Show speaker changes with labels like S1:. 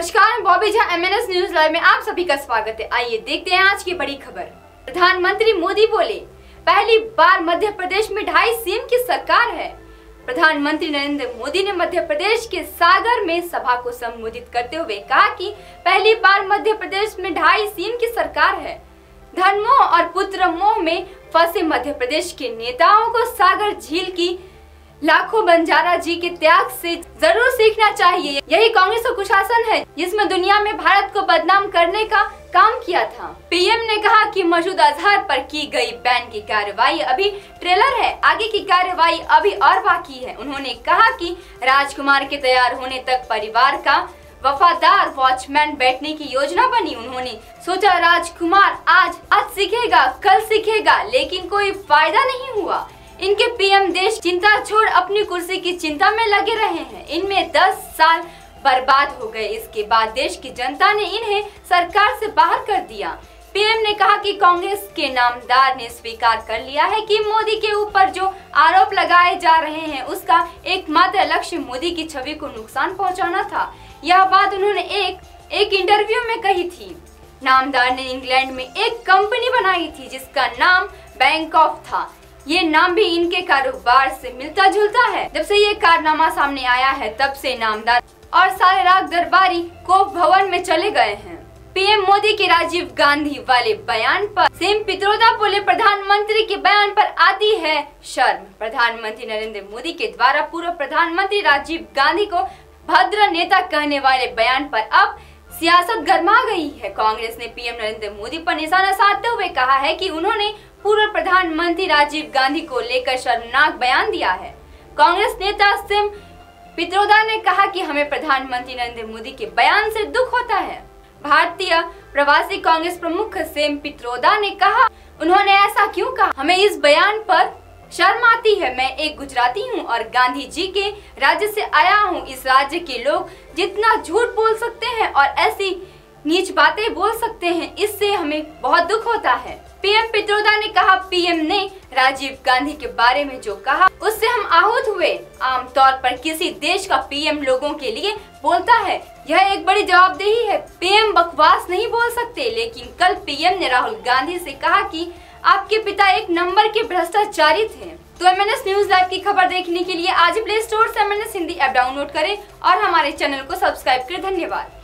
S1: नमस्कार, Bobby Jha MNS news live में आप सभी का स्वागत है। आइए देखते हैं आज की बड़ी खबर। प्रधानमंत्री मोदी बोले, पहली बार मध्य प्रदेश में 2.5 सीएम की सरकार है। प्रधानमंत्री नरेंद्र मोदी ने मध्य प्रदेश के सागर में सभा को संबोधित करते हुए कहा कि पहली बार मध्य प्रदेश में 2.5 सीएम की सरकार है। धर्मों और पुत्र मोह में फंसे मध्य प्रदेश के नेताओं को सागर झील की लाखों बंजारा जी के त्याग से जरूर सीखना चाहिए। यही कांग्रेस का कुशासन है जिसमें दुनिया में भारत को बदनाम करने का काम किया था। पीएम ने कहा कि मसूद अजहर पर की गई बैन की कार्रवाई अभी ट्रेलर है, आगे की कार्रवाई अभी और बाकी है। उन्होंने कहा कि राजकुमार के तैयार होने तक परिवार का वफादार वॉचमैन बैठने की योजना बनी। उन्होंने सोचा राजकुमार आज सीखेगा, कल सीखेगा, लेकिन कोई फायदा नहीं हुआ। इनके पीएम देश चिंता छोड़ अपनी कुर्सी की चिंता में लगे रहे हैं। इनमें 10 साल बर्बाद हो गए। इसके बाद देश की जनता ने इन्हें सरकार से बाहर कर दिया। पीएम ने कहा कि कांग्रेस के नामदार ने स्वीकार कर लिया है कि मोदी के ऊपर जो आरोप लगाए जा रहे हैं उसका एकमात्र लक्ष्य मोदी की छवि को नुकसान पहुंचाना था। यह बात उन्होंने एक इंटरव्यू में कही थी। नामदार ने इंग्लैंड में एक कंपनी बनाई थी जिसका नाम बैंक ऑफ था। ये नाम भी इनके कारोबार से मिलता जुलता है। जब से ये कारनामा सामने आया है तब से नामदार और सारे राग दरबारी कोप भवन में चले गए हैं। पीएम मोदी के राजीव गांधी वाले बयान पर सेम पित्रोदा बोले, प्रधानमंत्री के बयान पर आती है शर्म। प्रधानमंत्री नरेंद्र मोदी के द्वारा पूर्व प्रधानमंत्री राजीव गांधी को भद्र नेता कहने वाले बयान पर अब सियासत गर्मा गई है। कांग्रेस ने पीएम नरेंद्र मोदी पर निशाना साधते हुए कहा है कि उन्होंने पूर्व प्रधानमंत्री राजीव गांधी को लेकर शर्मनाक बयान दिया है। कांग्रेस नेता सेम पित्रोदा ने कहा कि हमें प्रधानमंत्री नरेंद्र मोदी के बयान से दुख होता है। भारतीय प्रवासी कांग्रेस प्रमुख सेम पित्रोदा ने कहा, उन्होंने ऐसा क्यों कहा? हमें इस बयान पर शर्म आती है। मैं एक गुजराती हूं और गांधी जी के राज्य से आया हूं। इस राज्य के लोग जितना झूठ बोल सकते हैं और ऐसी नीच बातें बोल सकते हैं, इससे हमें बहुत दुख होता है। पीएम पित्रोदा ने कहा, पीएम ने राजीव गांधी के बारे में जो कहा उससे हम आहत हुए। आमतौर पर किसी देश का पीएम लोगों के लिए बोलता है, यह एक बड़ी जवाबदेही है। पीएम बकवास नहीं बोल सकते। लेकिन कल पीएम ने राहुल गांधी से कहा कि आपके पिता एक नंबर के भ्रष्टाचारी थे। तो MNS न्यूज लाइव की खबर देखने के लिए आज प्ले स्टोर से MNS हिंदी ऐप डाउनलोड करें और हमारे चैनल को सब्सक्राइब करें। धन्यवाद।